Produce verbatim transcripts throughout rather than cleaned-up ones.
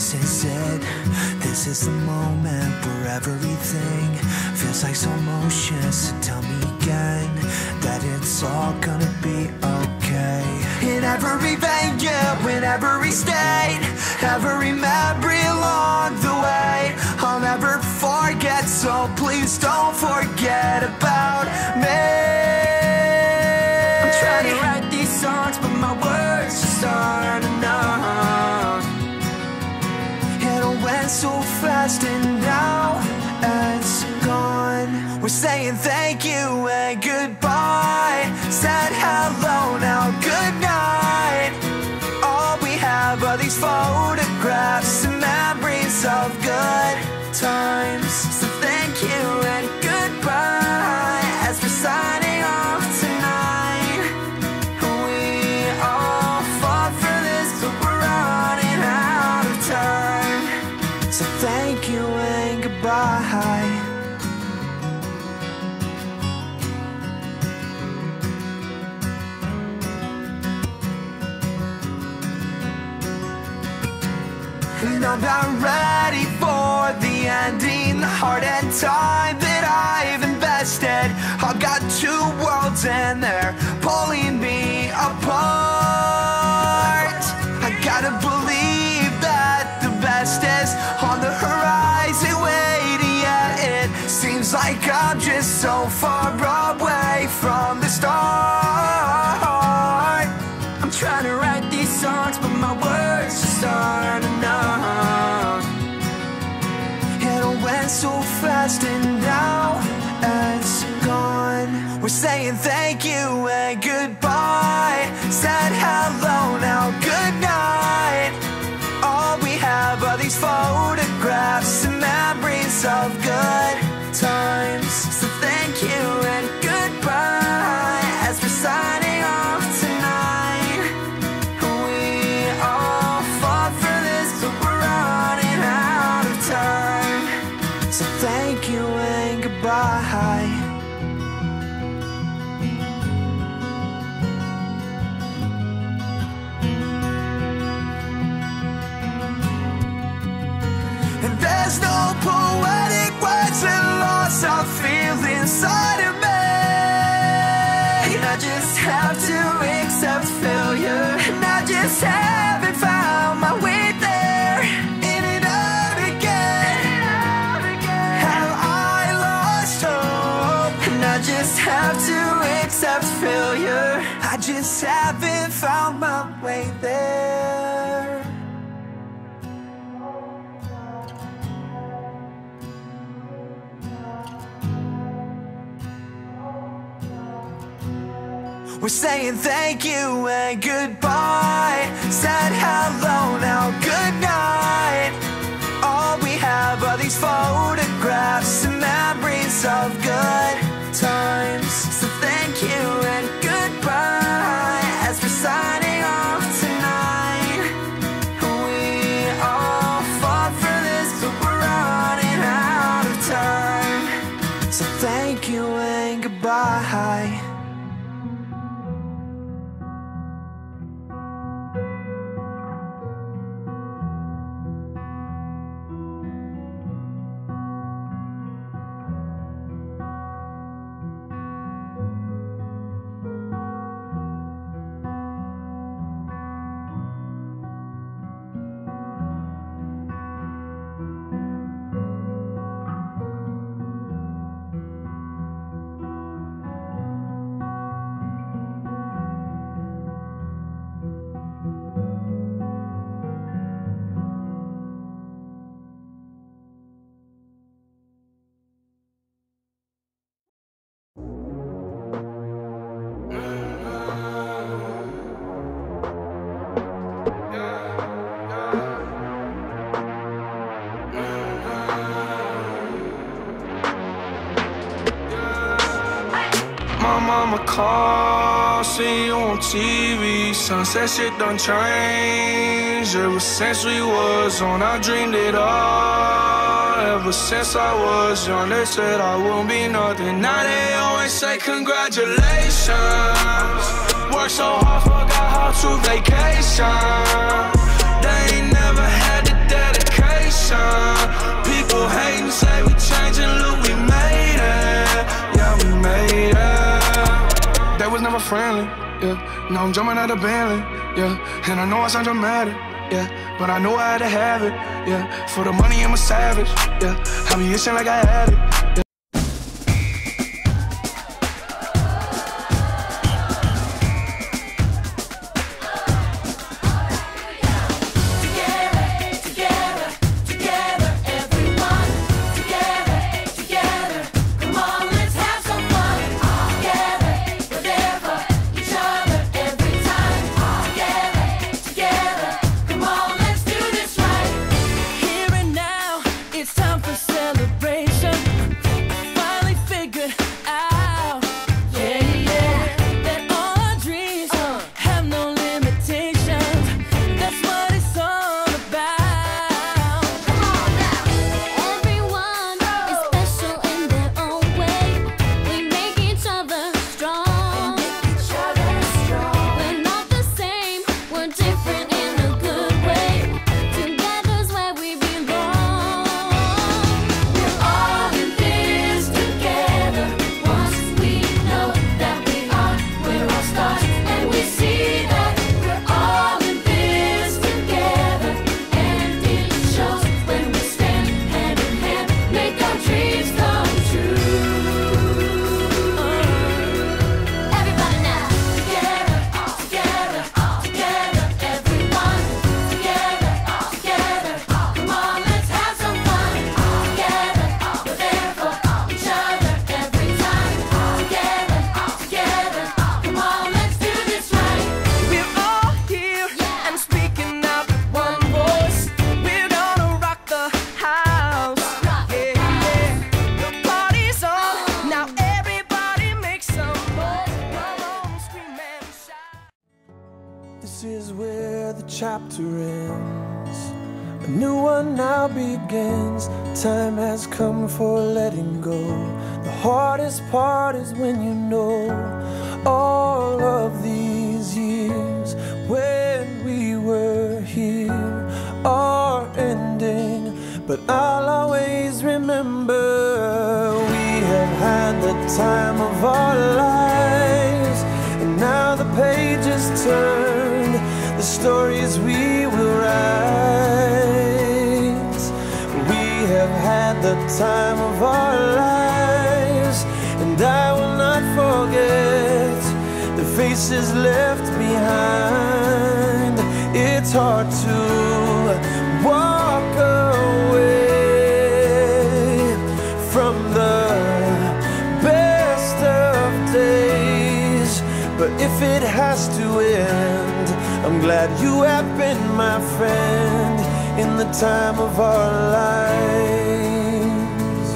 This is it, this is the moment where everything feels like slow motion. So tell me again that it's all gonna be okay. In every venue, in every state, every memory along the way, I'll never forget, so please don't forget about me. I'm trying to write these songs, but my words just aren't enough. It all went so fast and now it's gone. We're saying thank you and goodbye, said hello, now good night. All we have are these photographs and memories of good times. So thank you and goodbye as we're signing off tonight. We all fought for this, but we're running out of time. So thank you and goodbye. And I'm not ready for the ending, the heart and time that I've invested. I've got two worlds and they're pulling me apart. I gotta believe that the best is on the horizon waiting, yet it seems like I'm just so far away from the start. I'm trying to write these songs, but my words just aren't enough. It all went so fast and now it's gone. We're saying thank you and goodbye, said hello, now good night. All we have are these photographs and memories of good times. So thank you and goodbye as we're signing off tonight. So thank you and goodbye. And there's no poetic words and loss I feel inside of me. I just have to accept failure, and I just haven't found my way there. In and out again, have I lost hope? And I just have to accept failure, I just haven't found my way there. We're saying thank you and goodbye, said hello, now good night. All we have are these photographs and memories of good times. So thank you and goodbye as we're signing off tonight. We all fought for this, but we're running out of time. So thank you and goodbye. My mama call, see you on T V. Sunset shit done changed. Ever since we was on, I dreamed it all. Ever since I was young, they said I won't be nothing. Now they always say congratulations. Worked so hard, forgot how to vacation. They ain't never had the dedication. never friendly, yeah. Now I'm jumping out of Bentley, yeah. And I know I sound dramatic, yeah, but I know I had to have it, yeah. For the money, I'm a savage, yeah. I be itching like I had it, yeah. This is where the chapter ends. A new one now begins. Time has come for letting go. The hardest part is when you know all of these years when we were here are ending. But I'll always remember we have had the time of our lives. And now the pages turn, the stories we will write. We have had the time of our lives, and I will not forget the faces left behind. It's hard to walk away from the best of days, but if it has to end, I'm glad you have been my friend in the time of our lives.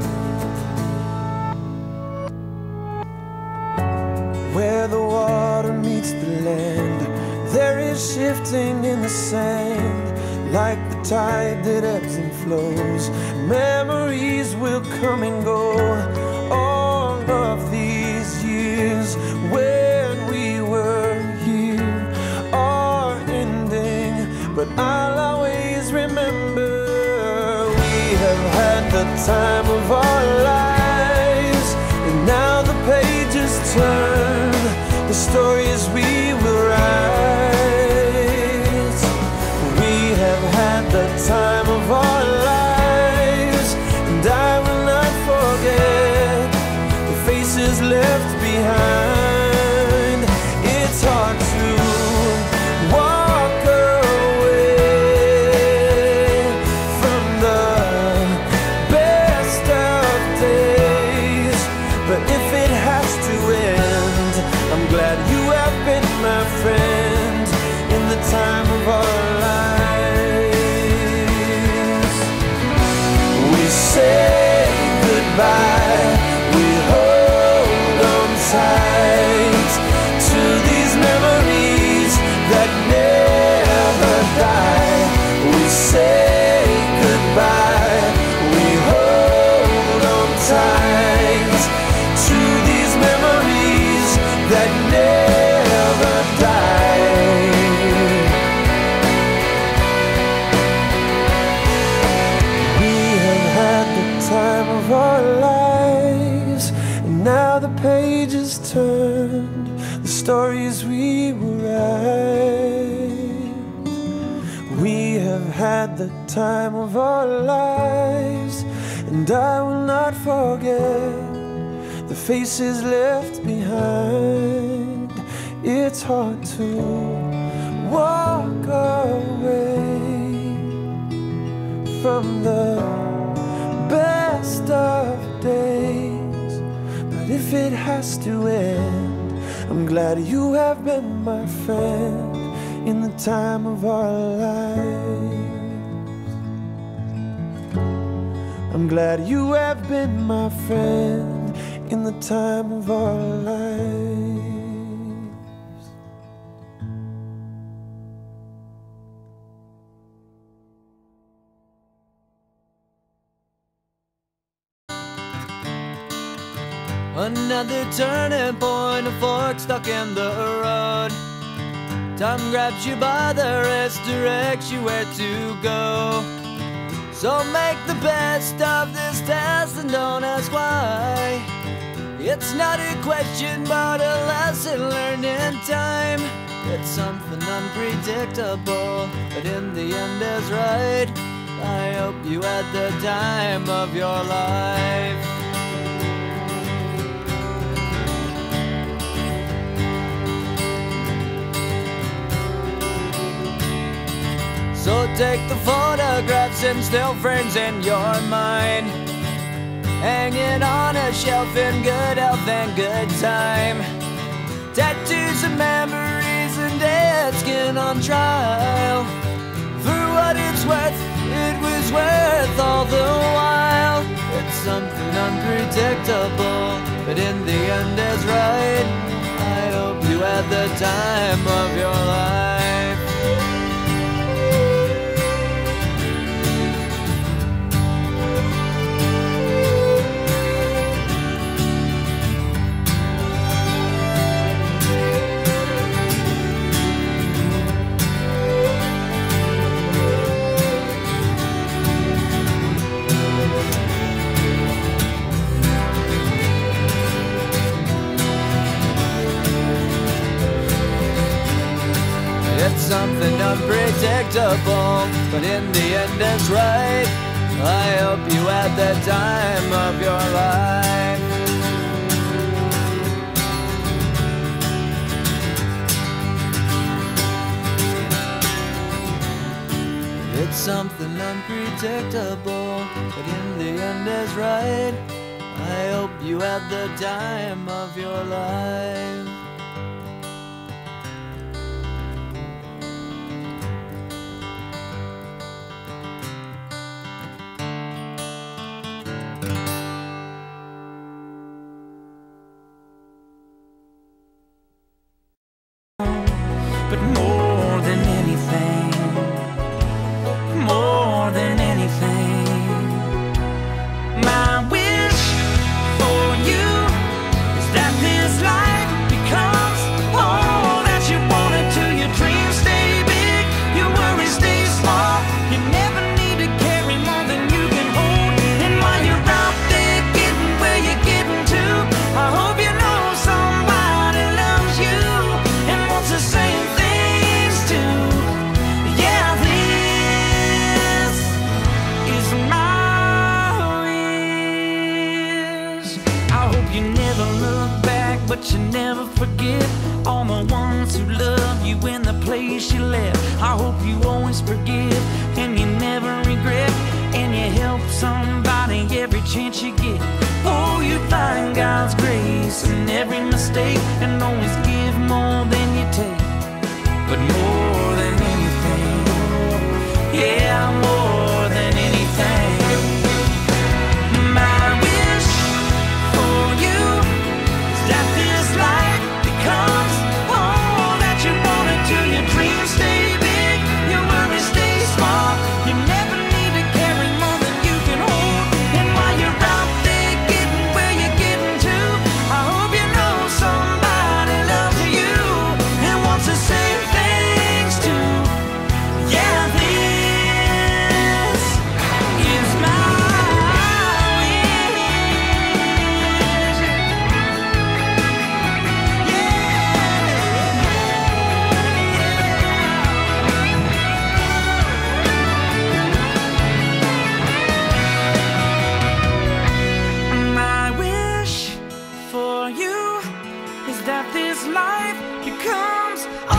Where the water meets the land, there is shifting in the sand, like the tide that ebbs and flows. Memories will come and go. All of these years when we were here are ending, but I'll always remember we have had the time of our lives. And now the pages turn, the stories we will write. We have had the time of our lives, and I will not forget the faces left behind. It's hard to walk away from the best of days, but if it has to end, I'm glad you have been my friend in the time of our lives. We say goodbye, we hold on tight to these memories that never die. We say goodbye, we hold on tight to these memories that never die. We have had the time of our lives, and now the pages turned, the stories we will write. We have had the time of our lives, and I will not forget the faces left behind. It's hard to walk away from the best of days, but if it has to end, I'm glad you have been my friend in the time of our lives. I'm glad you have been my friend in the time of our lives. Another turning point, a fork stuck in the road. Time grabs you by the wrist, directs you where to go. So make the best of this test and don't ask why. It's not a question but a lesson learned in time. It's something unpredictable, but in the end is right. I hope you had the time of your life. So take the photographs and still frames in your mind, hanging on a shelf in good health and good time. Tattoos and memories and dead skin on trial. For what it's worth, it was worth all the while. It's something unpredictable, but in the end is right. I hope you had the time of your life. It's something unpredictable, but in the end it's right. I hope you had the time of your life. It's something unpredictable, but in the end is right. I hope you had the time of your life. But more than anything, more than anything, my wish for you is that this life becomes all that you wanted to. Your dreams stay big, your worries stay small. You never need to carry more than you can hold. And while you're out there getting where you're getting to, I hope you know somebody loves you and wants the same things too. Yeah, this is my wish. I hope you never look back, but you never forget all the ones who love you in the place you left. I hope you always forgive and you never regret, and you help somebody every chance you get. Oh, you find God's grace in every mistake and always give more than you take. But more than anything, yeah, more than anything, my wish for you is that this life becomes all that you wanted to. Your dreams stay big, your worries stay small. You never need to carry more than you can hold. And while you're out there getting where you're getting to, I hope you know somebody loves life becomes